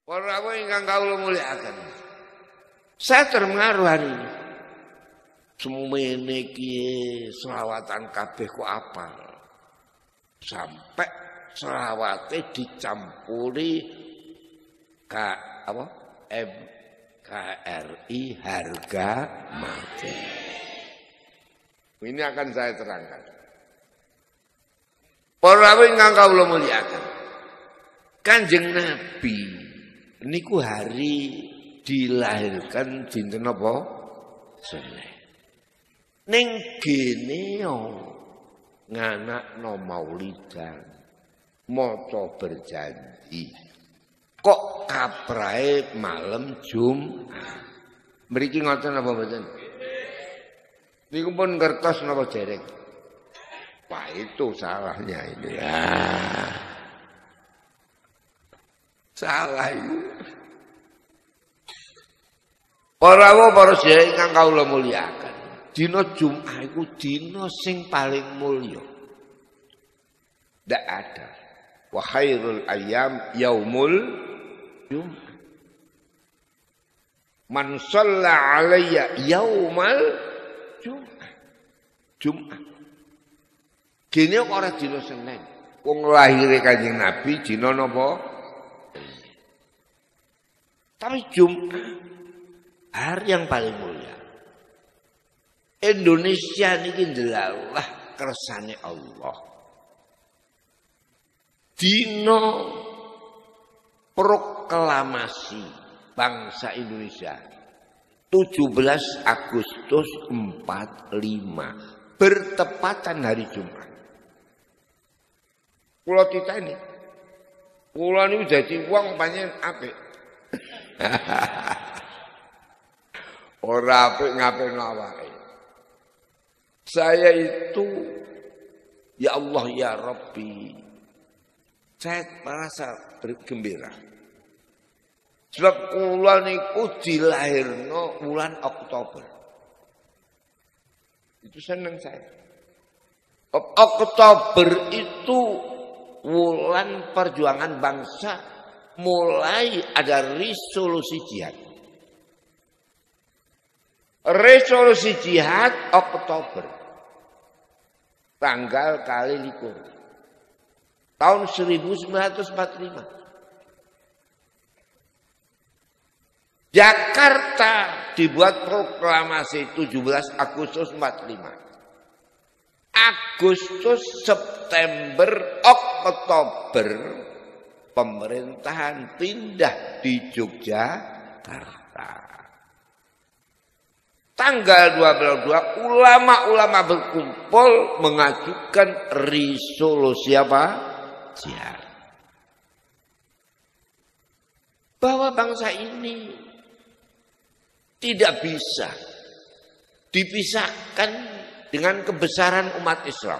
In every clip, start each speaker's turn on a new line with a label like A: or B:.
A: Para rawuh ingkang kawula mulyakaken. Saya terpengaruh hari ini. Semene iki selawatan kabeh kok apal. Sampai selawate dicampuri MKRI harga mati. Ini akan saya terangkan. Para rawuh ingkang kawula mulyakaken. Kanjeng Nabi niku hari dilahirkan dinten apa? Senin. Ning gene nganakno maulidan, maca berjanji. Kok kaprahe malam Jumat. Mriki ngoten apa mboten? Niku pun ngertos napa dereng? Wah, itu salahnya ini. Ya. Salah itu. Para sedherek ingkang kawula mulyakaken. Dina Jumat iku dina sing paling mulya. Ndak ada. Wa khairul ayyam yaumul Jumat. Man shalla alayya yaumal Jumat. Jumat. Gene kok ora dina Senin. Wong lahire Kanjeng Nabi dina napa? Tapi Jumat hari yang paling mulia. Indonesia niki ndelalah kersane Allah. Dina proklamasi bangsa Indonesia 17 Agustus 45 bertepatan hari Jumat. Kula titeni. Kula niku dadi wong pancen apik. Ora apik ngapeno awake. Saya itu ya Allah ya Rabbi. Saya merasa bergembira. Sebab kula niku dilahirno bulan Oktober. Itu seneng saya. Oktober itu bulan perjuangan bangsa, mulai ada resolusi jihad. Resolusi jihad Oktober. Tanggal kali likur. Tahun 1945. Jakarta dibuat proklamasi 17 Agustus 45. Agustus, September, Oktober pemerintahan pindah di Yogyakarta. Tanggal 22 ulama-ulama berkumpul mengajukan resolusi apa? Jihad. Bahwa bangsa ini tidak bisa dipisahkan dengan kebesaran umat Islam.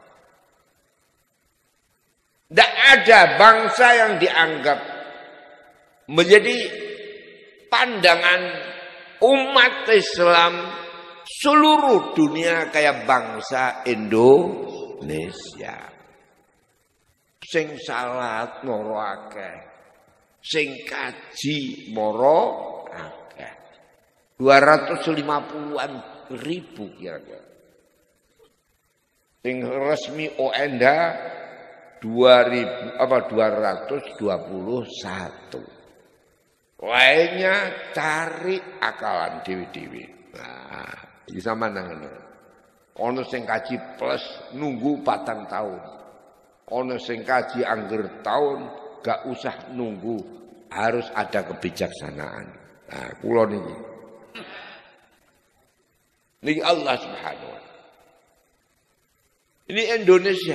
A: Tidak ada bangsa yang dianggap menjadi pandangan umat Islam seluruh dunia kayak bangsa Indonesia. Sing salat moro akeh, sing kaji moro akeh. 250-an ribu kira-kira. Sing resmi ONDA 221. Lainnya cari akalan dewi-dewi. Nah, iki sampean ngono. Ono sing kaji plus nunggu 4 tahun. Ono sing kaji angger tahun gak usah nunggu, harus ada kebijaksanaan. Nah, kula niki. Niki Allah Subhanahu wa taala. Ini Indonesia.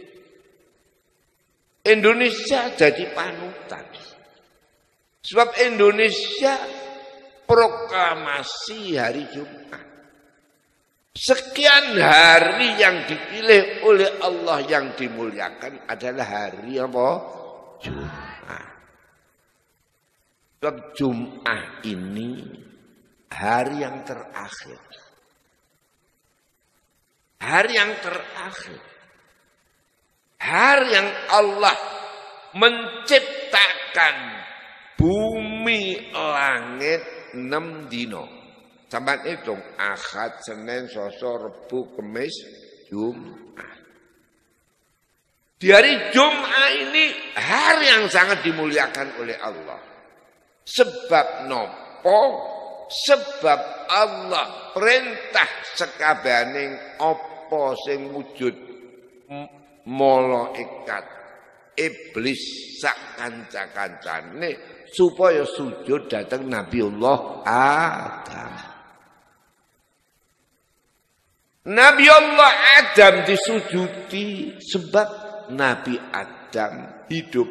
A: Indonesia jadi panutan. Sebab Indonesia proklamasi hari Jumat. Sekian hari yang dipilih oleh Allah yang dimuliakan adalah hari apa? Jumat. Sebab Jumat ini hari yang terakhir. Hari yang terakhir. Hari yang Allah menciptakan bumi langit 6 dino. Sampai hitung Ahad, Senin, Selasa, Rabu, Kamis, Jumat. Di hari Jumat ini hari yang sangat dimuliakan oleh Allah. Sebab nopo? Sebab Allah perintah sekabening apa sing wujud malaikat iblis sak kanca-kancane supaya sujud datang Nabiullah Adam. Nabiullah Adam disujudi sebab Nabi Adam hidup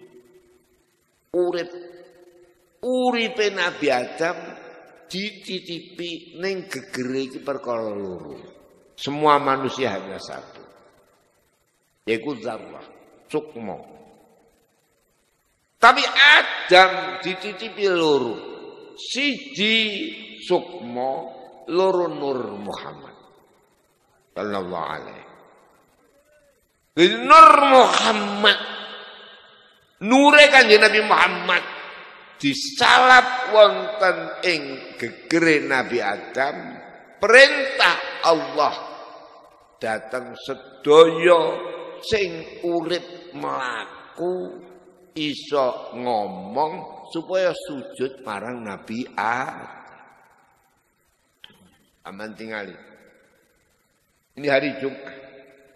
A: uripe Nabi Adam dititipi ning gegere iki perkara loro. Semua manusia hanya satu. Yaitu zarwah, sukma. Tapi Adam dititipi loro. Siji sukma, loro Nur Muhammad sallallahu alaihi. Nur Muhammad nure kanjeng Nabi Muhammad disalap wonten ing gegere Nabi Adam, perintah Allah datang sedaya sing urip mlaku iso ngomong supaya sujud marang Nabi Adam. Aman tingali. Ini hari Jumat.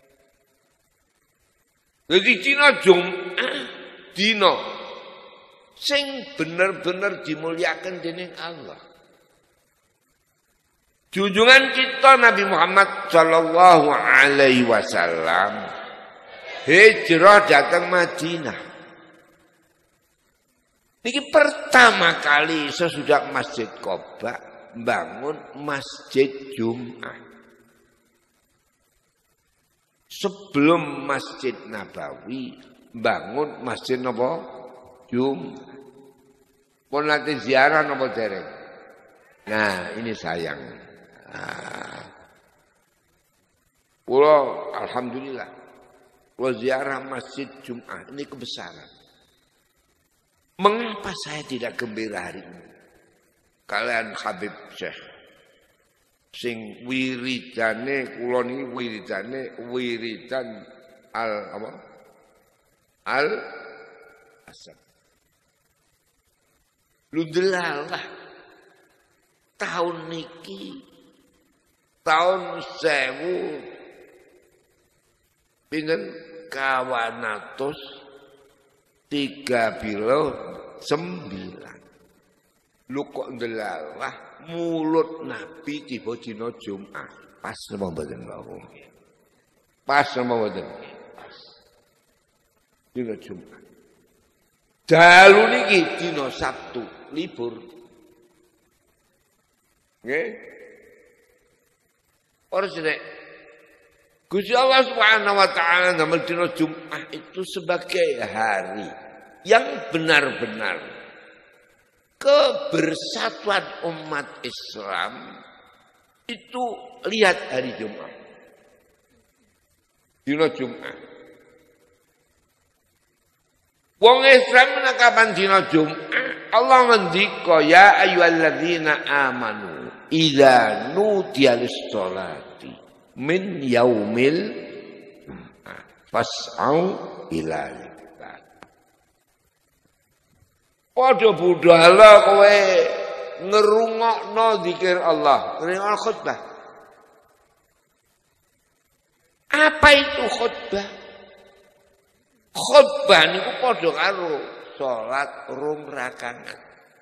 A: Jadi dina Jumat, dina sing bener-bener dimuliakan dening Allah. Junjungan kita Nabi Muhammad sallallahu alaihi wasallam hijrah datang Madinah. Ini pertama kali sesudah Masjid Quba bangun Masjid Jumat. Sebelum Masjid Nabawi bangun Masjid napa? Jumat. Pun nanti ziarah napa dereng? Nah, ini sayang. Kula alhamdulillah kula ziarah Masjid Jumat ini kebesaran. Mengapa saya tidak gembira hari ini? Kalian Habib Syekh sing wiridane kula niki wiridan al asad. Lu delalah tahun niki tahun 1000 pinten kawanatus 3 9. Lu kok delalah mulut Nabi tiba dina Jumat. Pas napa mboten Bapak? Pas napa mboten? Pas. Dina Jumat. Dalu niki dina Sabtu libur. Nggih. Ora sedek. Gusti Allah Subhanahu wa taala damel dina Jumat itu sebagai hari yang benar-benar kebersatuan umat Islam itu lihat hari Jumat. Dina Jumat. Wong Islam kapan dina Jumat? Allah ngendika ya ayyuhalladzina amanu idza nudiya lis-sholati min yaumil fas'au ila padha budhala kowe ngerungokno zikir Allah, ngrungokno khutbah. Apa itu khutbah? Khutbah niku padha karo salat rong rakaat.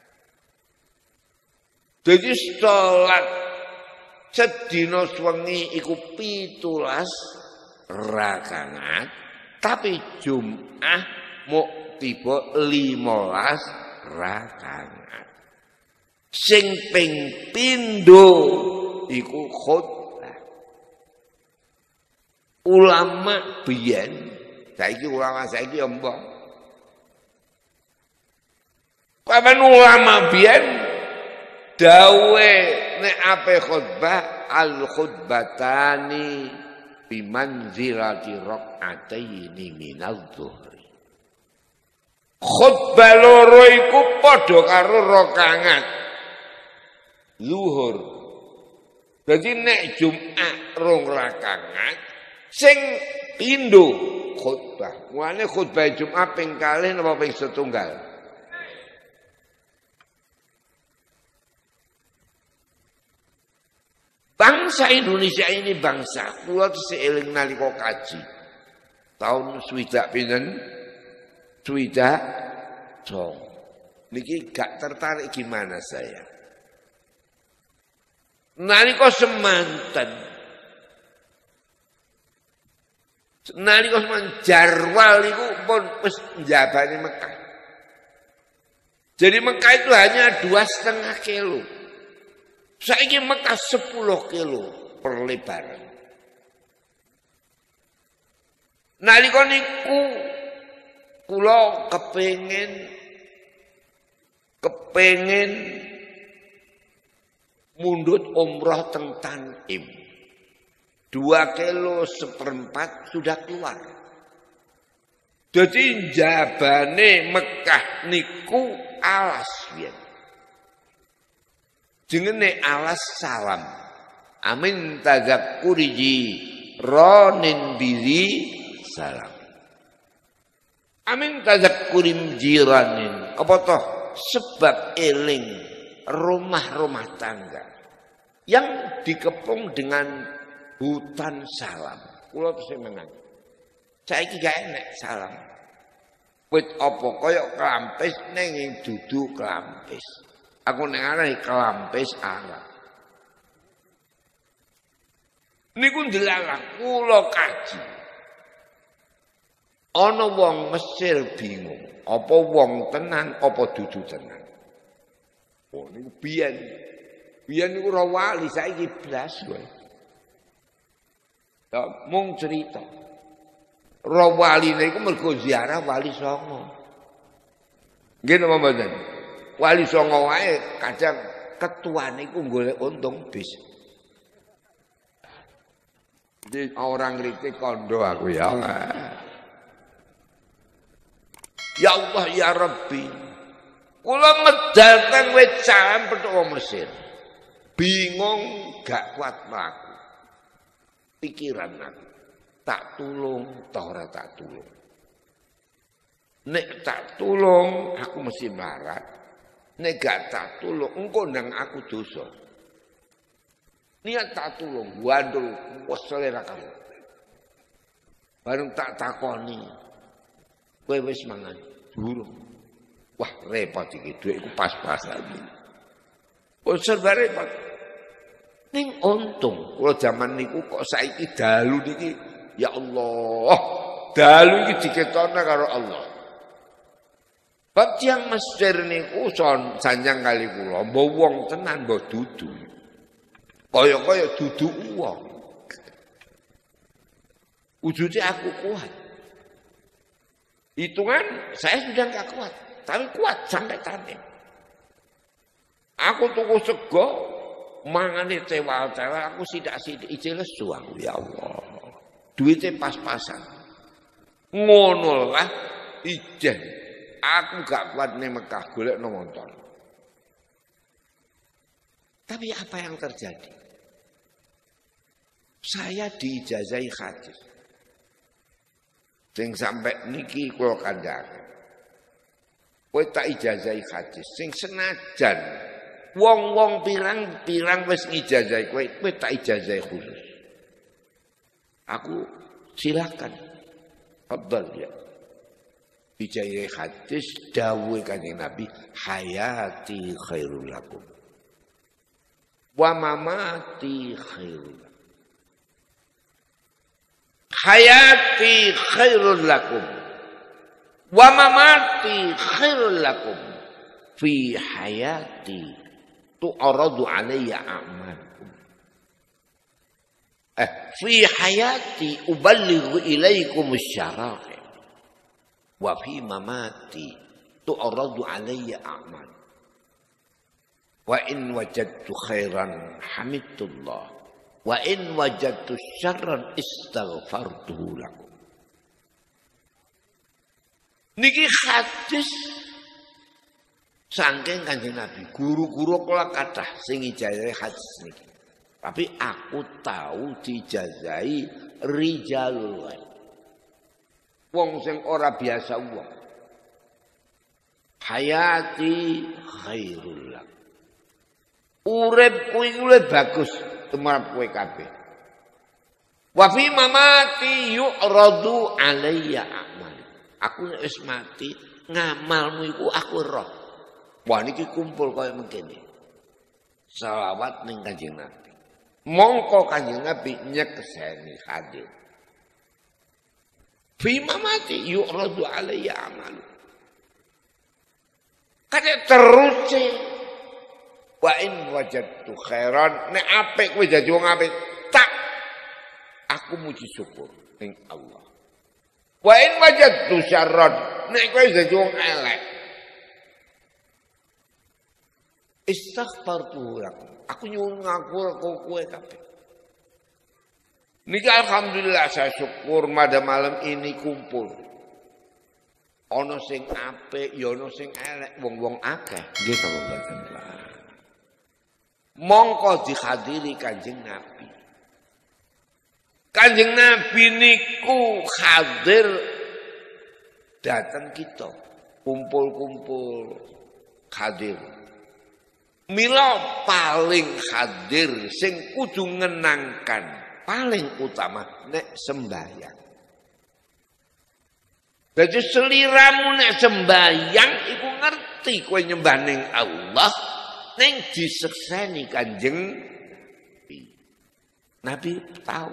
A: Dadi salat sedina wengi iku 17 rakaat, tapi Jumat muk tiba 15 rakaat. Sing ping pindho iku khutbah. Ulama biyen, saiki ulama saiki mbok. Kapan ulama biyen dawe nek ape khutbah al khutbatani bimanzilati raq'ataini minadh-dhuhri. Khutbah loro iku padha karo rakaat zuhur. Dadi nek Jumat rong rakaat sing pindho khutbah. Mulane khutbah Jumat ping kalih napa ping setunggal? Bangsa Indonesia ini bangsa kula seeling nalika kaji. Tahun swidak pinten? Swidak dong. Niki gak tertarik gimana saya. Nalika semanten. Nalika semanten Jarwal iku pun wis njabani Mekah. Jadi Mekah itu hanya 2,5 kilo. Saiki Mekah 10 kilo perlebaran. Nalika niku kula kepengin mundhut umrah teng Tanim. 2 kilo seperempat sudah keluar. Jadi jabane Mekah niku alas biyen. Jenenge alas salam. Amin tadzakuriji ronin bizi salam. Amin tadzakurim jiranin. Apa toh? Sebab eling rumah-rumah tangga yang dikepung dengan hutan salam. Kula tesih menang. Saiki gak enek salam. Wit apa kaya klampis ning dudu klampis. Aku ning arane klampis Arab. Niku ndelalah kula kaji. Ana wong Mesir bingung, apa wong tenan apa dudu tenan. Oh niku biyen. Biyen niku ora wali saiki blas wae. Ya mung cerita. Ora wali niku mergo ziarah Wali Songo. Nggih napa mboten? Wali Songo wae kadang ketuane iku golek untung bis. Jadi orang ngritik kondo aku ya. Ya Allah ya Rabbi. Kula medal teng wit salam petuk wong Mesir. Bingung gak kuat mlaku. Pikiran aku. Tak tulung ta ora tak tulung. Nek tak tulung aku mesti melarat. Nek gak tak tulung engko ndang aku dosa. Niat tak tulung wandul wesele ra kamu. Bareng tak takoni. Kowe wis mangan? Durung. Wah, repot iki dhuwitku pas-pasan iki. Kok serba repot. Ning untung kula jaman niku kok saiki dalu niki ya Allah. Dalu iki diketokne karo Allah. Bab tiyang Mesir niku sanjang kali kula, mbok wong tenan mbok dudu. Kaya-kaya dudu wong. Wujude aku kuat. Hitungan saya sudah enggak kuat, tapi kuat sampai Tanim. Aku tuku sego, mangane cewal-cewal, aku sidak-sidik ije lesu aku ya Allah. Duitnya pas-pasan. Ngono lah ijen. Aku gak kuat ning Mekah golek no motor. Tapi apa yang terjadi? Saya diijazahi hadis. Sing sampai niki kula kandhake. Kowe tak ijazahi hadis sing senajan wong-wong pirang-pirang wis ngijazahi kowe tak ijazahi khusus. Aku silakan. Fadhal ya. Ijazahi hadis dawuh Kanjeng Nabi, hayati khairul lakum. Wa mamati khairul. Hayati khairul lakum wa mamati khairul lakum fi hayati tu'radu alayya a'malukum fi hayati uballighu ilaikum asy-syara'i wa fi mamati tu'radu alayya a'mal wa in wajadtu khairan hamidullah wa in wajadtu syarran istaghfartuhu lakum. Niki hadis saking Kanjeng Nabi. Guru-guru kula kathah sing ijazahi hadis niki. Tapi aku tahu dijazahi rijalul ghaib. Wong sing ora biasa wong. Hayati khairul lak. Uripku iku luwih bagus tumrap kowe kabeh. Wa fi mamati yu'radu alayya a'mal. Aku nek wis mati, ngamalmu iku aku roh. Wah niki kumpul kaya mengkene. Selawat ning Kanjeng Nabi. Mongko Kanjeng Nabi nyekseni hadir. Fi mamati yu'radu alayya a'mal. Kaya terus wa in wajadtu khairan nek apik kowe dadi wong apik tak aku muji syukur ning Allah. Wa in wajadtu syarran nek kowe dadi wong elek istaghfartu lakum. Aku nyuwun ngapura kowe kabeh. Niki alhamdulillah saya syukur pada malam ini kumpul. Ana sing apik ya ana sing elek wong-wong akeh nggih to mboten. Mongko dihadiri Kanjeng Nabi. Kanjeng Nabi niku hadir datang kita, kumpul-kumpul hadir. Mila paling hadir sing kudu ngenangkan, paling utama nek sembahyang. Jadi seliramu nek sembahyang iku ngerti kowe nyembah ning Allah. Neng disekseni Kanjeng Nabi tahu.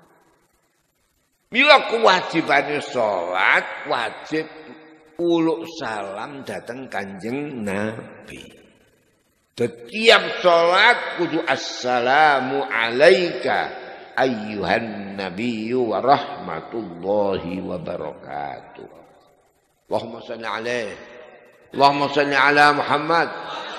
A: Mila kewajibane salat wajib uluk salam datang Kanjeng Nabi. Setiap salat kudu assalamu alaika ayyuhan nabiyyu wa rahmatullahi wa barakatuh. Allahumma shalli alaihi. Allahumma shalli ala Muhammad.